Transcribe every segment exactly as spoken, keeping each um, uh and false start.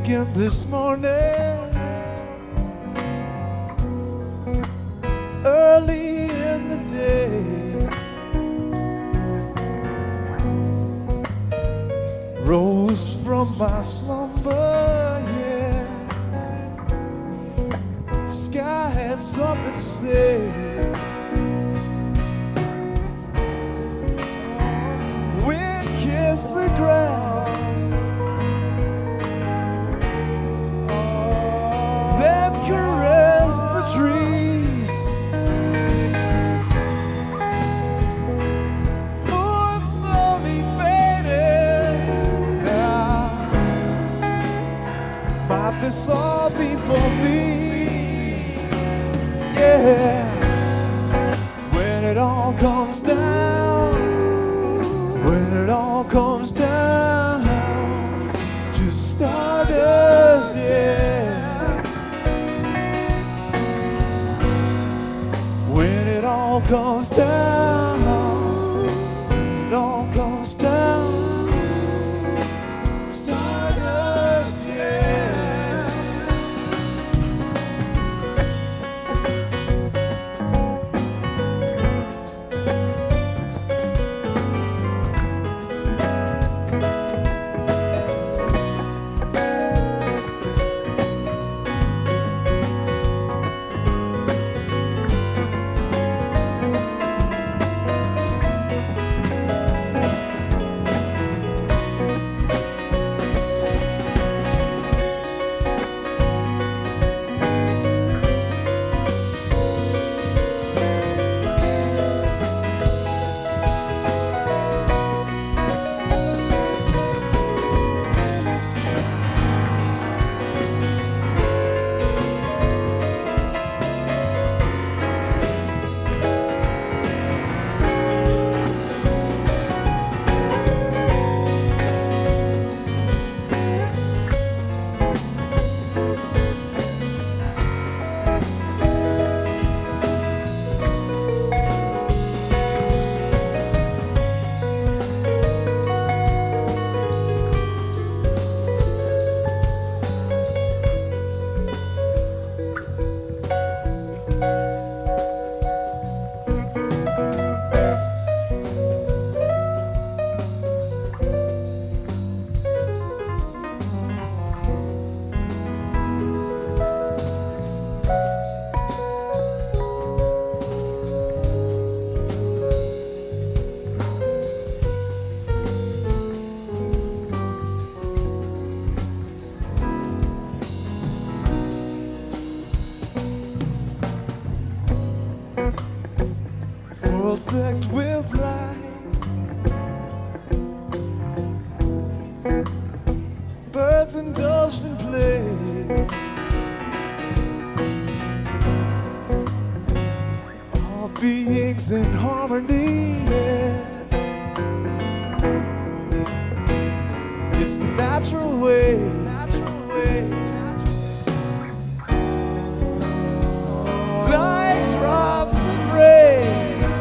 waking this morning, early in the day, rose from my slumber, yeah. Sky had something to say. Wind kissed the grass, then caressed the trees. Moon slowly faded. Now, might this all be for me? Yeah. When it all comes down, when it all comes down, just stardust, yeah. When it all comes down, it all comes down, stardust, yeah. Perfect with light, birds indulged in play. All beings in harmony, yeah. It's the natural way, natural way. Light drops of rain,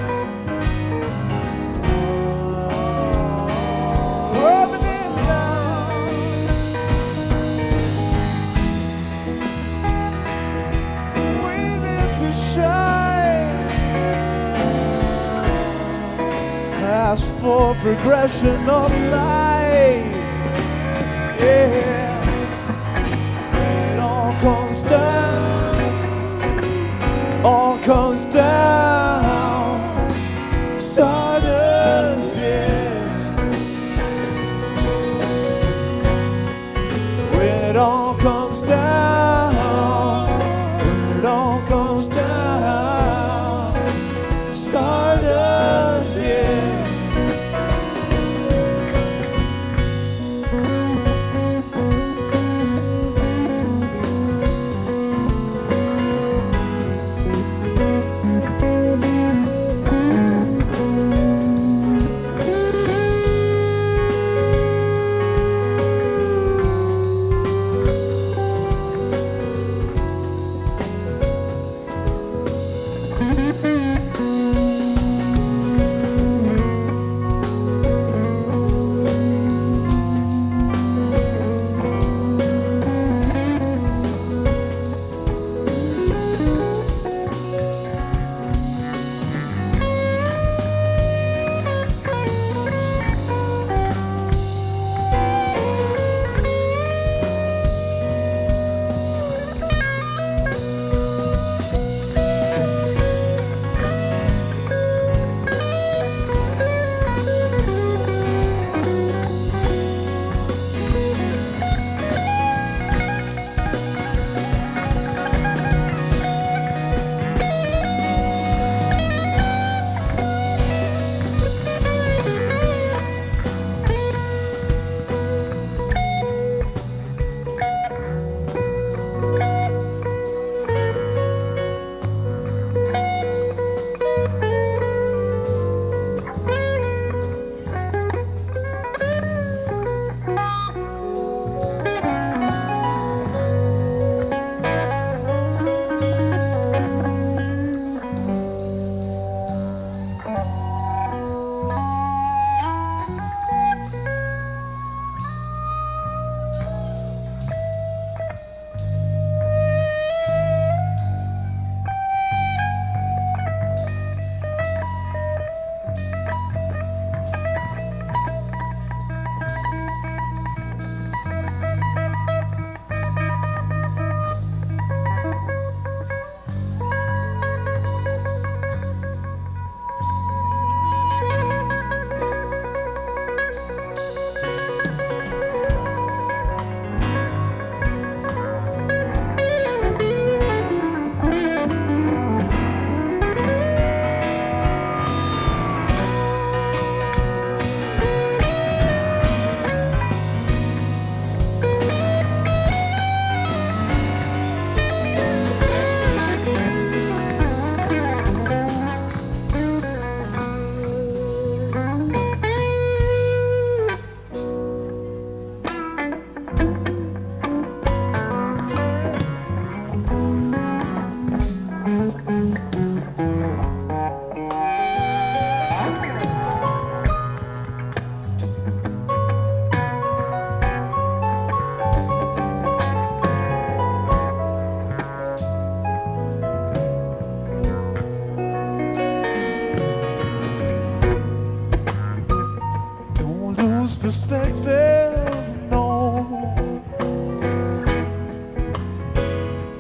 for progression of life, yeah. It all comes down, all comes down, stardust, yeah. When it all comes down, when it all comes down, stardust, yeah.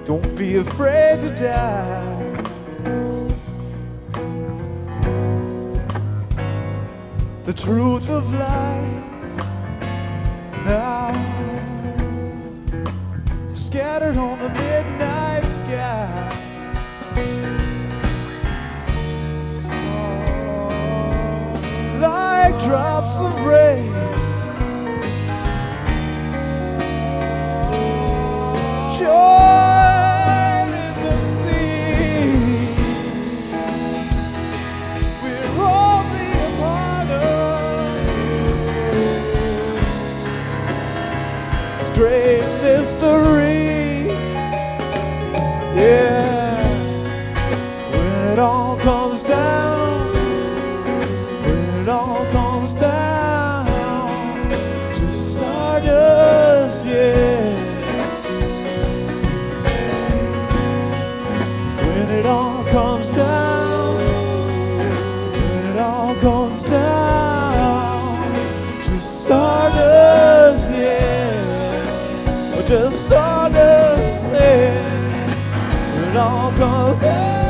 Don't be afraid to die. The truth of life now scattered on the midnight sky. Like drops of rain, joy in the sea. We're only a part of strange mystery. Yeah, when it all comes down, when it all comes down to stardust, yeah. When it all comes down, when it all comes down to stardust, yeah. Or just stardust, yeah. When it all comes down.